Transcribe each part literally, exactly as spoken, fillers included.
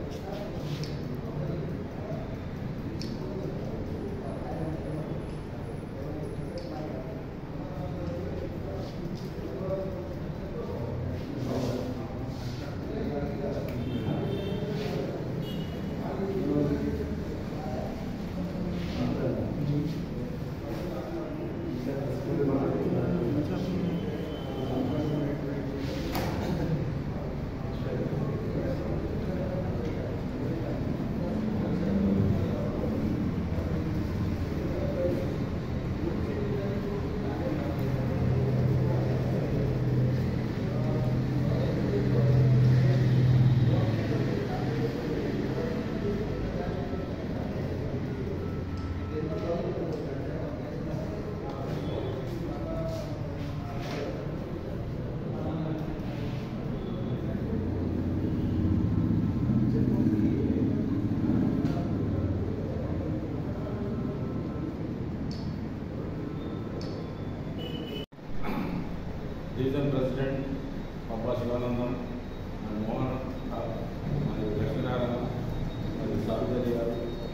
Division president పప్పా శివానందం మరియు మోహన్ మరియు లక్ష్మీనారాయణ మరియు సావిత్రి గారు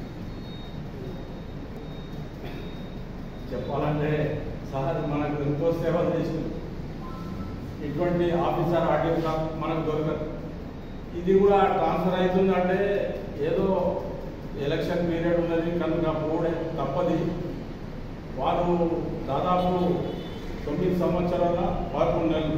చెప్పాలంటే సార్ మనకు ఎంతో సేవలు చేసింది. ఇటువంటి ఆఫీసర్ ఆర్టీఓ మనకు దొరకదు. ఇది కూడా ట్రాన్స్ఫర్ అవుతుందంటే ఏదో ఎలక్షన్ పీరియడ్ ఉన్నది కనుక పోవడే తప్పది. వారు దాదాపు తొమ్మిది సంవత్సరాల పదకొండు నెలలు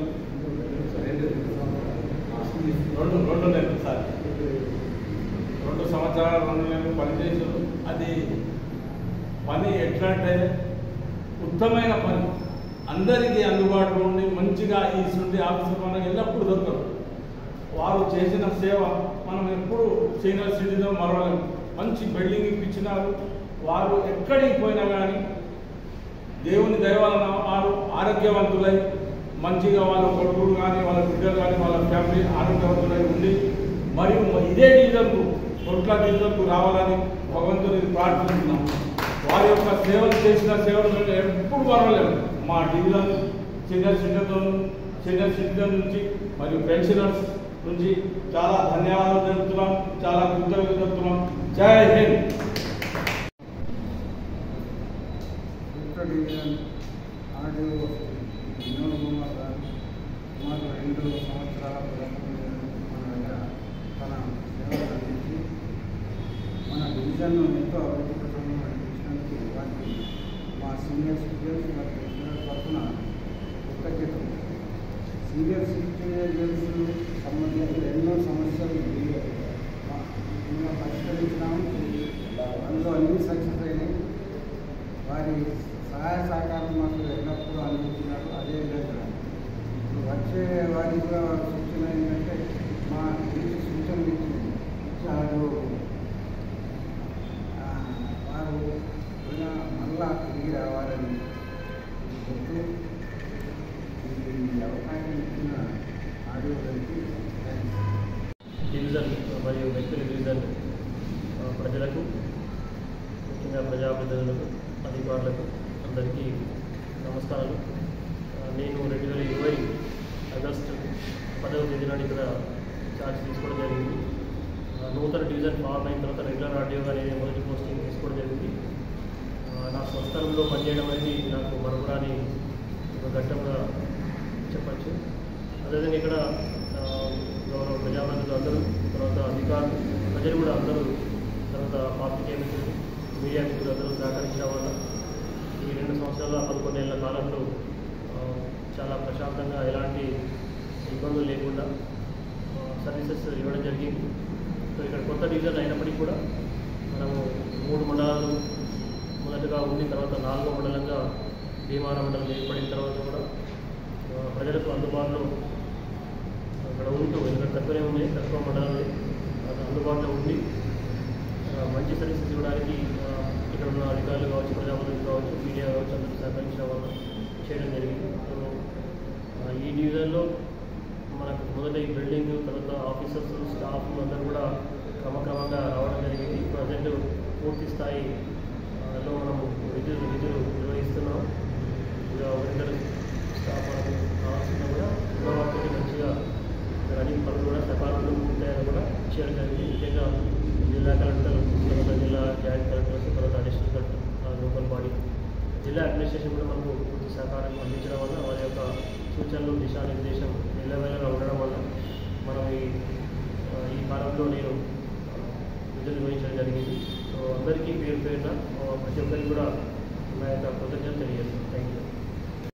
రెండు రెండు నెలలు సార్ రెండు సంవత్సరాల రెండు నెలలు పనిచేసారు. అది పని ఎట్లా అంటే ఉత్తమమైన పని, అందరికీ అందుబాటులో ఉండి మంచిగా ఈ సుండి ఆఫీసర్ మనకు ఎల్లప్పుడూ దొరకరు. వారు చేసిన సేవ మనం ఎప్పుడు సీనియర్ సిటిజన్ మరవలేము. మంచి బిల్డింగ్ ఇప్పించినారు. వారు ఎక్కడికి పోయినా కానీ దేవుని దయ వలన వారు ఆరోగ్యవంతులై మంచిగా వాళ్ళ కొడుకులు కానీ వాళ్ళ బిడ్డలు కానీ వాళ్ళ ఫ్యామిలీ ఆరోగ్యవంతులై ఉండి మరియు ఇదే డివిజన్కు కొట్ల డివిజన్కు రావాలని భగవంతుని ప్రార్థిస్తున్నాం. వారి యొక్క సేవలు చేసిన సేవలు మేము ఎప్పుడు మరవలేము. మా division senior citizen senior citizen నుంచి మరియు పెన్షనర్స్ నుంచి చాలా ధన్యవాదాలు తెలుపుతున్నాం, చాలా కృతజ్ఞతలు తెలుపుతున్నాం. జై హింద్. డివిజన్ ఆర్డీఓ వినోద్ కుమార్ గారు సుమారు రెండు సంవత్సరాల మన దగ్గర తన సేవలు అందించి మన డివిజన్ను ఎంతో అభివృద్ధి పథకంలో నడిపించినందుకు వారికి మా సీనియర్ సిటిజన్స్ మరియు పెన్షనర్స్ తరఫున కృతజ్ఞతలు. సీనియర్ సిటిజన్స్ సంబంధించిన ఎన్నో సమస్యలు మేము పరిష్కరించినాము. అందులో అన్ని సక్సెస్ అయినాయి. వారి సహాయ సహకారం మాకు ఎల్లప్పుడూ అందించినారు. అదేవిధంగా ఇప్పుడు వచ్చే వారికి కూడా సూచన ఏంటంటే మా ఇంటి సూచనలు ఇచ్చారు. వారు మళ్ళా తిరిగి రావాలని చెప్తూ ఈ అవకాశం ఇచ్చిన ఆడియో గారికి డివిజన్ మరియు వ్యక్తుల డివిజన్ ప్రజలకు, ముఖ్యంగా ప్రజాప్రతినిధులకు, అధికారులకు అందరికీ నమస్కారాలు. నేను రెండు వేల ఇరవై ఆగస్టు పదవ తేదీ నాడు ఇక్కడ ఛార్జ్ తీసుకోవడం జరిగింది. నూతన డివిజన్ ఫార్మ్ అయిన తర్వాత రెగ్యులర్ ఆర్డీఓగా నేను మొదటి పోస్టింగ్ తీసుకోవడం జరిగింది. నా స్వస్థలంలో పనిచేయడం అనేది నాకు మరపురాని ఒక ఘట్టంగా చెప్పచ్చు. అదేవిధంగా ఇక్కడ గౌరవ ప్రజాప్రతినిధులు అందరూ, తర్వాత అధికారులు, ప్రజలు కూడా అందరూ, తర్వాత పాత్రికేయ మిత్రులు, మీడియా మిత్రులు అందరూ సహకరించడం వల్ల ఈ రెండు సంవత్సరాల పదకొండేళ్ల కాలంలో చాలా ప్రశాంతంగా ఎలాంటి ఇబ్బందులు లేకుండా సర్వీసెస్ ఇవ్వడం జరిగింది. సో ఇక్కడ కొత్త డివిజన్ అయినప్పటికీ కూడా మనము మూడు మండలాలు మొదటగా ఉండి తర్వాత నాలుగో మండలంగా భీమారం మండలం ఏర్పడిన తర్వాత కూడా ప్రజలకు అందుబాటులో అక్కడ ఉంటూ, ఎందుకంటే తక్కువనే ఉన్నాయి, తక్కువ మండలాలు అందుబాటులో ఉండి మంచి సర్వీసెస్ ఇవ్వడానికి ఇక్కడ ఉన్న అధికారులు కావచ్చు, ప్రజాప్రతినిధులు కావచ్చు, మీడియా కావచ్చు అందరూ సహకరించడం వల్ల చేయడం జరిగింది. ఈ డివిజన్లో మనకు మొదట ఈ బిల్డింగ్, తర్వాత ఆఫీసర్స్, స్టాఫ్ అందరూ కూడా క్రమక్రమంగా రావడం జరిగింది. ప్రజెంట్ పూర్తి స్థాయిలో మనం విధులు విధులు నిర్వహిస్తున్నాం. ఇక ఒకరిద్దరు స్టాఫ్ మనకు కావాల్సిన కూడా ఉన్నవాటితో మంచిగా రన్నింగ్ పనులు కూడా సకాలంలో పూర్తయ్యాక కూడా చేయడం జరిగింది. ముఖ్యంగా జిల్లా కలెక్టర్, తర్వాత జిల్లా జాయింట్ కలెక్టర్స్, తర్వాత అడిషనల్ కలెక్టర్, లోకల్ బాడీ, జిల్లా అడ్మినిస్ట్రేషన్ కూడా మనకు పూర్తి సహకారం అందించడం వల్ల వారి యొక్క సూచనలు, దిశానిర్దేశం నిలవేళగా ఉండడం వల్ల మనం ఈ ఈ కాలంలో నేను విధులు నిర్వహించడం జరిగింది. సో అందరికీ పేరు పేరున ప్రతి ఒక్కరికి కూడా నా యొక్క కృతజ్ఞతలు తెలియజేస్తాను. Thank you.